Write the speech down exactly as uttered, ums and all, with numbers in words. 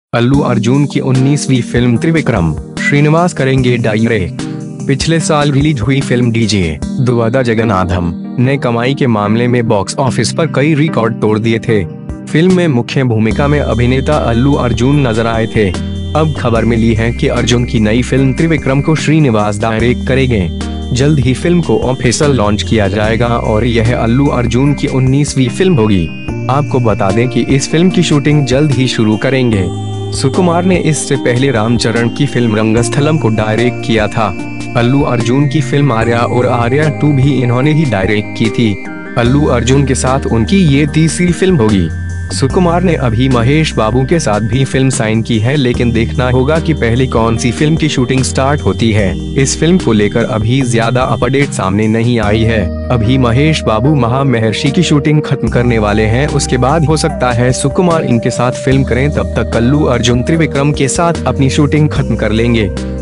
अल्लू अर्जुन की उन्नीसवीं फिल्म त्रिविक्रम, श्रीनिवास करेंगे डायरेक्ट। पिछले साल रिलीज हुई फिल्म डीजे दुआदा जगन्नाथम ने कमाई के मामले में बॉक्स ऑफिस पर कई रिकॉर्ड तोड़ दिए थे। फिल्म में मुख्य भूमिका में अभिनेता अल्लू अर्जुन नजर आए थे। अब खबर मिली है कि अर्जुन की नई फिल्म त्रिविक्रम को श्रीनिवास डायरेक्ट करेंगे। जल्द ही फिल्म को ऑफिशियल लॉन्च किया जाएगा और यह अल्लू अर्जुन की उन्नीसवीं फिल्म होगी। आपको बता दें कि इस फिल्म की शूटिंग जल्द ही शुरू करेंगे। सुकुमार ने इससे पहले रामचरण की फिल्म रंगस्थलम को डायरेक्ट किया था। अल्लू अर्जुन की फिल्म आर्या और आर्या टू भी इन्होंने ही डायरेक्ट की थी। अल्लू अर्जुन के साथ उनकी ये तीसरी फिल्म होगी। सुकुमार ने अभी महेश बाबू के साथ भी फिल्म साइन की है, लेकिन देखना होगा कि पहले कौन सी फिल्म की शूटिंग स्टार्ट होती है। इस फिल्म को लेकर अभी ज्यादा अपडेट सामने नहीं आई है। अभी महेश बाबू महामहर्षि की शूटिंग खत्म करने वाले हैं, उसके बाद हो सकता है सुकुमार इनके साथ फिल्म करें। तब तक अल्लू अर्जुन त्रिविक्रम के साथ अपनी शूटिंग खत्म कर लेंगे।